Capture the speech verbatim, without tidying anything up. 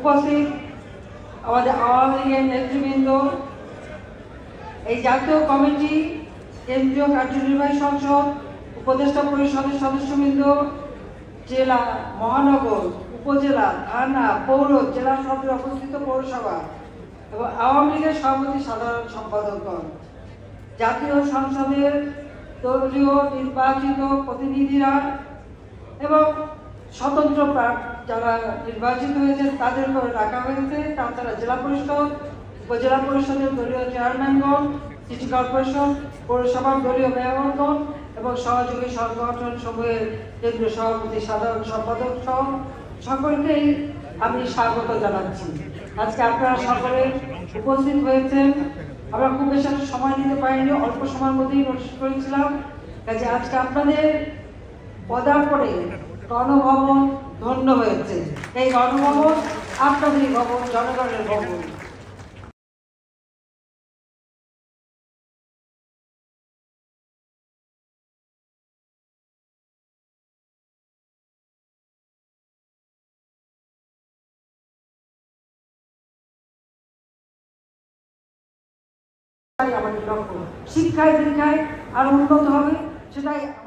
উপস্থিত আমাদের আওয়ামী লীগের নেতৃবৃন্দ, এই জাতীয় কমিটি, কেন্দ্রীয় কার্যনির্বাহী সংসদ, উপদেষ্টা পরিষদের সদস্যবৃন্দ, জেলা, মহানগর, উপজেলা, থানা, পৌর, জেলা শহরে অবস্থিত পৌরসভা এবং আওয়ামী লীগের সভাপতি সাধারণ সম্পাদকগণ, জাতীয় সংসদের দলীয় নির্বাচিত প্রতিনিধিরা এবং স্বতন্ত্র যারা নির্বাচিত হয়েছে তাদের করে রাখা হয়েছে, তাছাড়া জেলা পরিষদ, উপজেলা পরিষদের দলীয় চেয়ারম্যানগণ, সিটি কর্পোরেশন, পৌরসভার দলীয় মেয়রগণ এবং সহযোগী সংগঠন সমূহের কেন্দ্রীয় সভাপতি সাধারণ সম্পাদক সহ সকলকেই আমি স্বাগত জানাচ্ছি। আজকে আপনারা সকলে উপস্থিত হয়েছেন। আমরা খুব বেশি সময় দিতে পারিনি, অল্প সময়ের মধ্যেই নোটিশ করেছিলাম। কাজে আজকে আপনাদের পদার্পণে গণভবন ধন্য হয়েছে। এই গণভবন আপনাদেরই ভবন, জনগণের ভবন। আমাদের লক্ষ্য শিক্ষায় দীক্ষায় আর উন্নত হবে, সেটাই